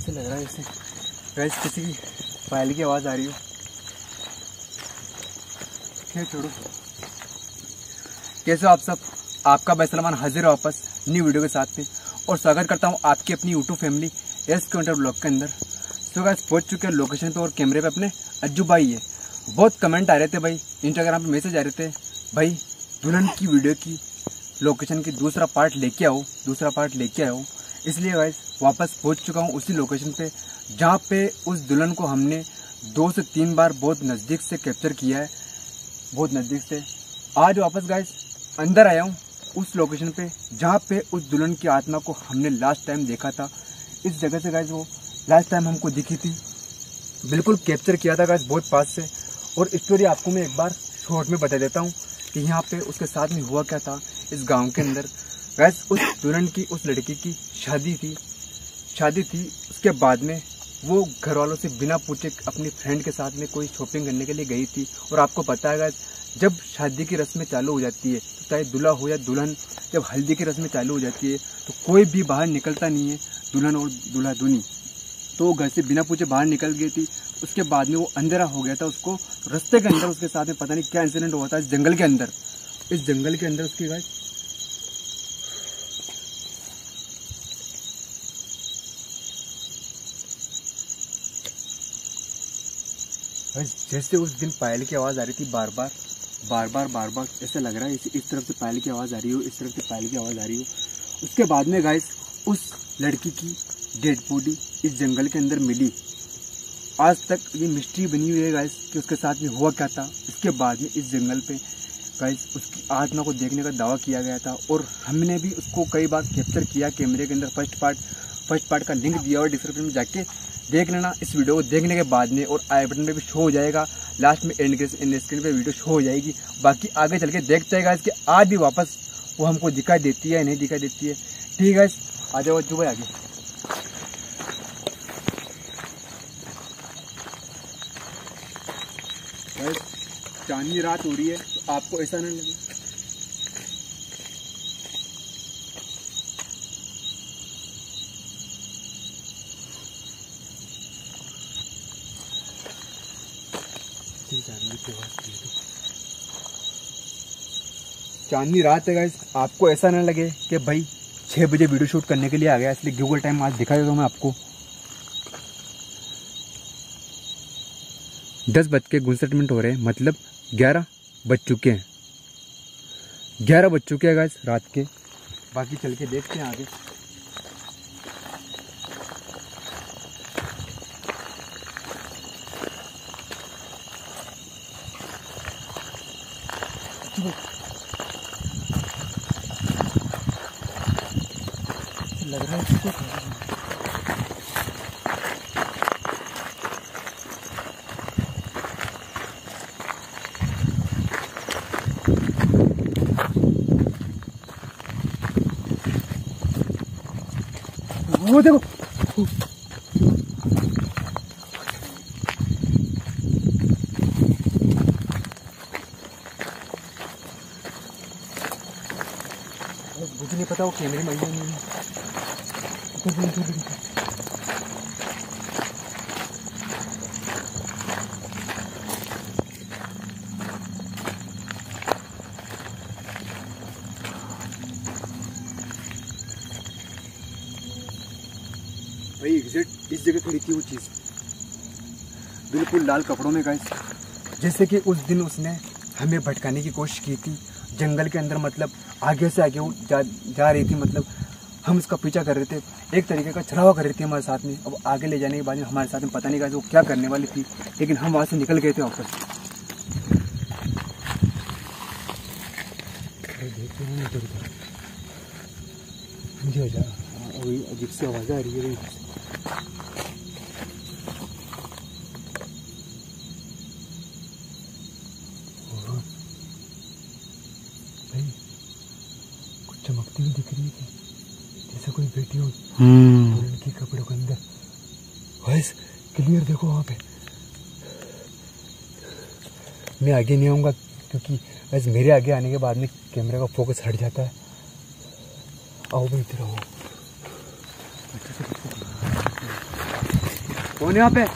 ऐसे लग रहा है जैसे गैस किसी की पायल की आवाज़ आ रही हो। खैर छोड़ो। कैसे हो आप सब? आपका भाई सलमान हाजिर है वापस न्यू वीडियो के साथ में और स्वागत करता हूँ आपकी अपनी YouTube family S counter blog के अंदर। तो गैस पहुँच चुके हैं लोकेशन पे और कैमरे पे अपने अज्जू भाई है। बहुत कमेंट आ रहे थे भाई, इंस्टाग्राम पे मैसेज आ रहे थे भाई दुल्हन की वीडियो की लोकेशन की दूसरा पार्ट लेके आओ। इसलिए गाइस वापस पहुंच चुका हूं उसी लोकेशन पे जहां पे उस दुल्हन को हमने 2 से 3 बार बहुत नज़दीक से कैप्चर किया है, बहुत नज़दीक से। आज वापस गाइस अंदर आया हूं उस लोकेशन पे जहां पे उस दुल्हन की आत्मा को हमने लास्ट टाइम देखा था। इस जगह से गाइस वो लास्ट टाइम हमको दिखी थी, बिल्कुल कैप्चर किया था गाइस बहुत पास से। और स्टोरी आपको मैं एक बार शॉर्ट में बता देता हूँ कि यहाँ पे उसके साथ में हुआ क्या था इस गांव के अंदर। गैस उस दुल्हन की, उस लड़की की शादी थी। उसके बाद में वो घर वालों से बिना पूछे अपनी फ्रेंड के साथ में कोई शॉपिंग करने के लिए गई थी। और आपको पता है गैस जब शादी की रस्में चालू हो जाती है, तो चाहे दूल्हा हो या दुल्हन, जब हल्दी की रस्में चालू हो जाती है तो कोई भी बाहर निकलता नहीं है, दुल्हन और दूल्हा दूनी। तो वो घर से बिना पूछे बाहर निकल गई थी। उसके बाद में वो अंधेरा हो गया था, उसको रास्ते के अंदर उसके साथ में पता नहीं क्या इंसिडेंट हुआ था इस जंगल के अंदर उसकी गाइस जैसे उस दिन पायल की आवाज़ आ रही थी बार बार ऐसा लग रहा है इस तरफ से पायल की आवाज़ आ रही हो, इस तरफ से पायल की आवाज़ आ रही हो। उसके बाद में गाइस उस लड़की की डेड बॉडी इस जंगल के अंदर मिली। आज तक ये मिस्ट्री बनी हुई है गाइस कि उसके साथ में हुआ क्या था। इसके बाद में इस जंगल पे गाइस उसकी आत्मा को देखने का दावा किया गया था और हमने भी उसको कई बार कैप्चर किया कैमरे के अंदर। फर्स्ट पार्ट का लिंक दिया और डिस्क्रिप्शन में जाके देख लेना इस वीडियो को देखने के बाद में। और आई बटन पे भी शो हो जाएगा, लास्ट में एंड स्क्रीन पे वीडियो शो हो जाएगी। बाकी आगे चल के देखते हैं गाइस कि आज भी वापस वो हमको दिखाई देती है या नहीं दिखाई देती है। ठीक है गाइस, आ जाओ अज्जू भाई आगे। चांदनी रात हो रही है तो आपको ऐसा नहीं लगे। चांदनी रात है गाइस, आपको ऐसा ना लगे कि भाई 6 बजे वीडियो शूट करने के लिए आ गया। इसलिए गूगल टाइम आज दिखा देता हूँ मैं आपको। 10:59 हो रहे हैं, मतलब 11 बज चुके हैं। 11 बज चुके हैं गाइस रात के। बाकी चल के देखते हैं आगे। लग रहा है इसको वो देखो मुझे नहीं पता वो कैमरे में आई नहीं। भाई एग्जैक्ट इस जगह खड़ी थी वो चीज़, बिल्कुल लाल कपड़ों में गाइस। जैसे कि उस दिन उसने हमें भटकाने की कोशिश की थी जंगल के अंदर, मतलब आगे से आगे वो जा रही थी, मतलब हम उसका पीछा कर रहे थे, एक तरीके का छलावा कर रही थी हमारे साथ में। अब आगे ले जाने के बाद में हमारे साथ में पता नहीं गाइस वो क्या करने वाली थी, लेकिन हम वहाँ से निकल गए थे वापस। मुझे अजीब सी आवाज़ आ रही है। कुछ चमकती हुई दिख रही है जैसे कोई बैठी हो उनके कपड़ों के अंदर। वैस क्लियर देखो वहाँ पे। मैं आगे नहीं आऊँगा क्योंकि वैसे मेरे आगे आने के बाद में कैमरे का फोकस हट जाता है। आओ भाई इधर आओ। कौन है यहाँ पे?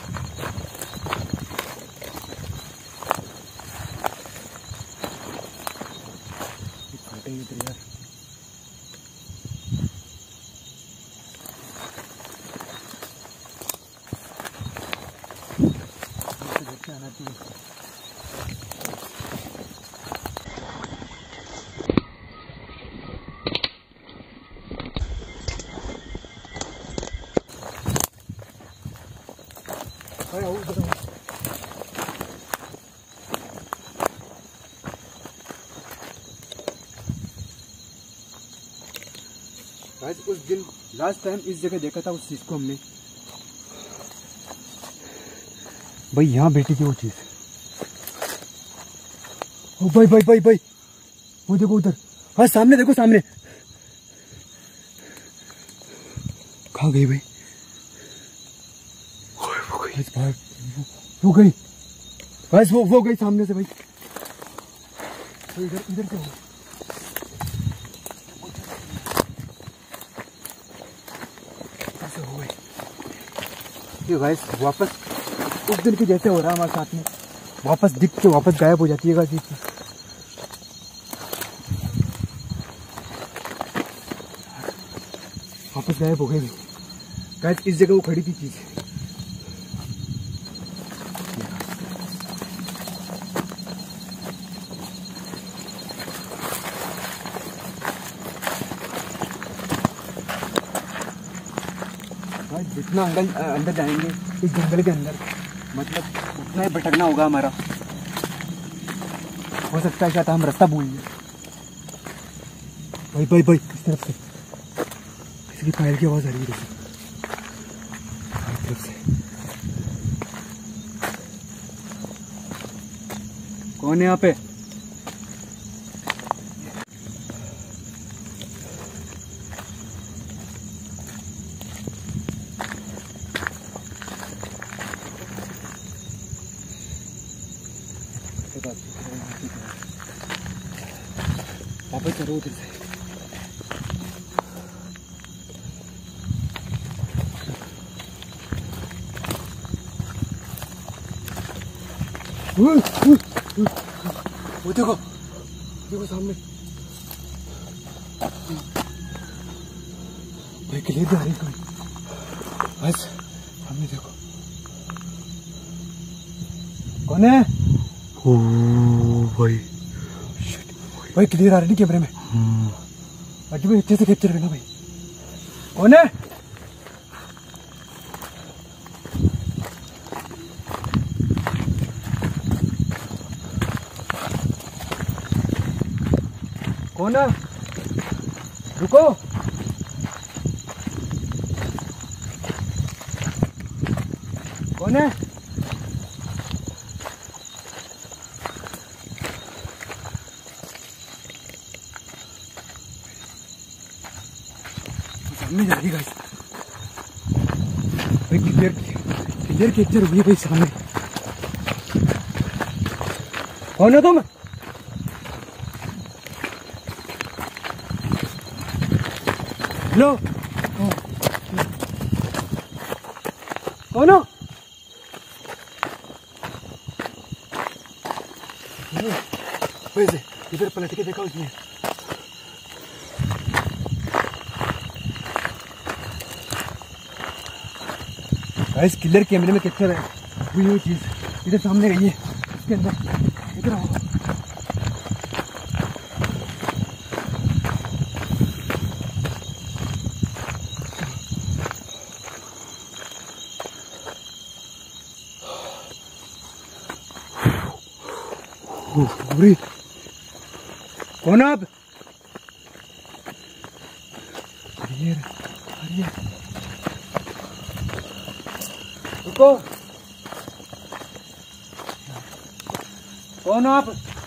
उस दिन लास्ट टाइम इस जगह देखा था उस चीज को हमने भाई, यहाँ बैठी थी वो चीज। ओ भाई भाई भाई भाई, वो देखो उधर, हाँ सामने देखो, सामने। कहाँ गई भाई? वो गई बस, वो गई सामने से भाई। तो इधर इधर से हो गई। ये गाइस वापस उस दिन के जैसे हो रहा है हमारे साथ में, वापस दिख के वापस गायब हो जाती है गाइस। वापस गायब हो गई गाइस। इस जगह वो खड़ी थी चीज। जितना अंदर जाएंगे इस जंगल के अंदर, मतलब उतना ही भटकना होगा हमारा। हो सकता है शायद हम रास्ता भूल जाए। भाई भाई भाई, इस तरफ से किसी की पैर की आवाज आ रही है तरफ से। कौन है यहाँ पे? वापस चलो उधर से। वो देखो देखो सामने भाई, क्लियर भी आ रही कोई। बस सामने देखो, कौन है? ओ भाई भाई, क्लियर आ रही नहीं कैमरे में। अभी भाई अच्छे से कैप्चर करना भाई। कौन है? कौन है? रुको, कौन है? सामने जा रही गाइस भाई, क्लियर कैप्चर हुई है भाई सामने। कौन हो तुम? हेलो, कौन हो? वैसे इधर पलट के देखा उसने। गाइस क्लियर कैमरे में कैप्चर है हुई वो चीज। इधर सामने गई है इसके अंदर। इधर आओ। कौन आप? रुको, कौन आप?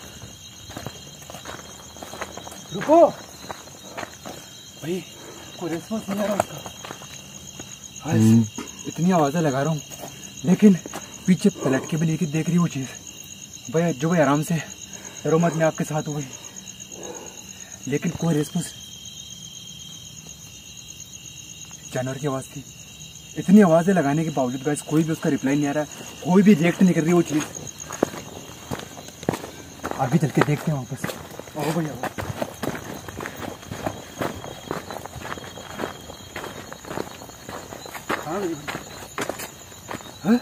रुको भाई, कोई रेस्पॉन्स नहीं आ रहा उसका। आज इतनी आवाजें लगा रहा हूँ लेकिन पीछे पलट के भी लेके देख रही वो चीज। भाई जो भाई आराम से डरो मत, मैं आपके साथ हूँ भाई। लेकिन कोई रिस्पॉन्स, जानवर की आवाज थी इतनी आवाजें लगाने के बावजूद गाइस कोई भी उसका रिप्लाई नहीं आ रहा है, कोई भी रिएक्ट नहीं कर रही वो चीज। आगे चल के देखते हैं वापस। आओ भैया हाँ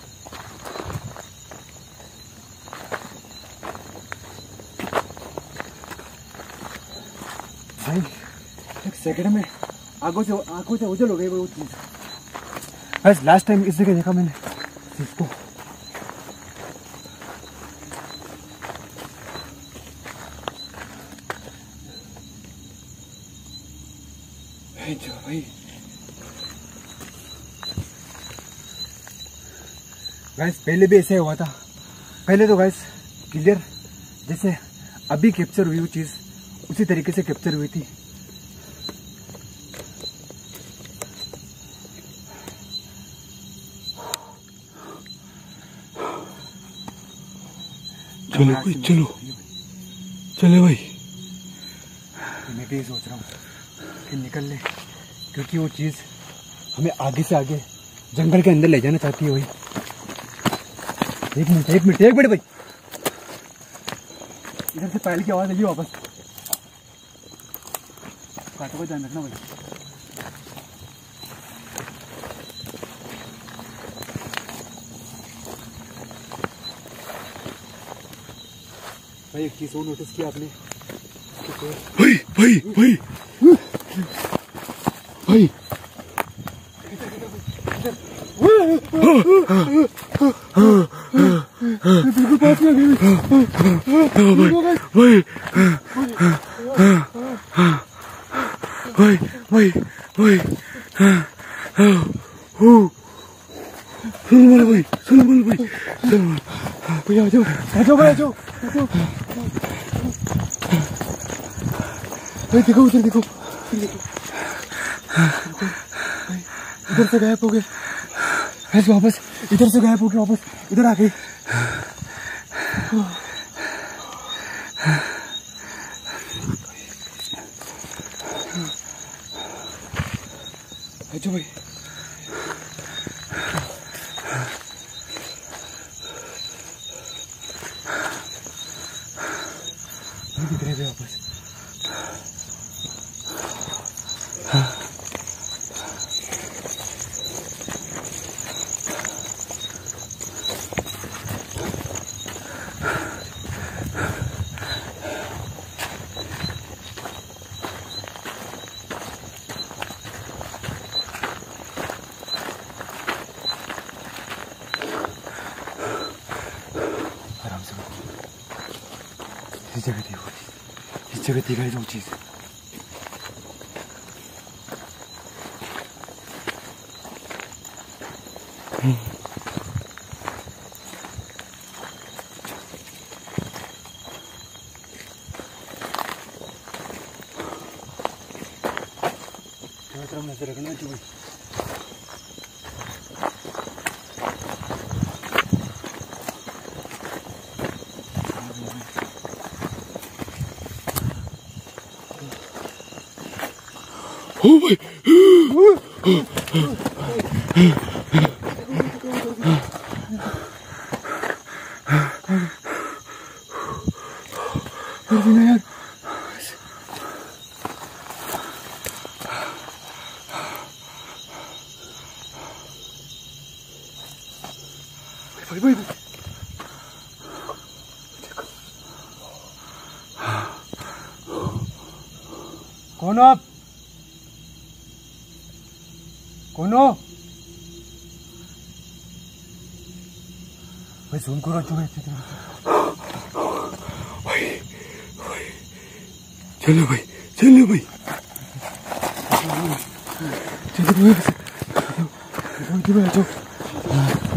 भाई एक सेकंड में आंखों से उजल हो गई वो चीज। बस लास्ट टाइम इस जगह देखा मैंने इसको। भाई गाइस पहले भी ऐसे हुआ था। पहले तो गाइस क्लियर जैसे अभी कैप्चर हुई वो चीज उसी तरीके से कैप्चर हुई थी। चलो भाई चलो चले भाई। मैं भी सोच रहा हूँ कि निकल ले, क्योंकि वो चीज हमें आगे से आगे जंगल के अंदर ले जाना चाहती है भाई। एक मिनट भाई, इधर से पहले की आवाज आई वापस। कांटों का ध्यान रखना भाई। भाई एक चीज और नोटिस किया आपने? भाई भाई भाई भाई बिल्कुल पास में आ गई भाई आ जाओ भाई। देखो उधर देखो, इधर से गायब हो गए वापस, इधर से गायब हो गए वापस, इधर आ गए। अच्छा भाई दिख रहे थे वापस। आराम से इस जगह थी गाइस वो चीज। नजर रखना चाहिए। ओ भाई यार भाई कौन हो आप? कौन हो भाई? सुन करो चलो चलो भाई चलो भाई चलो भाई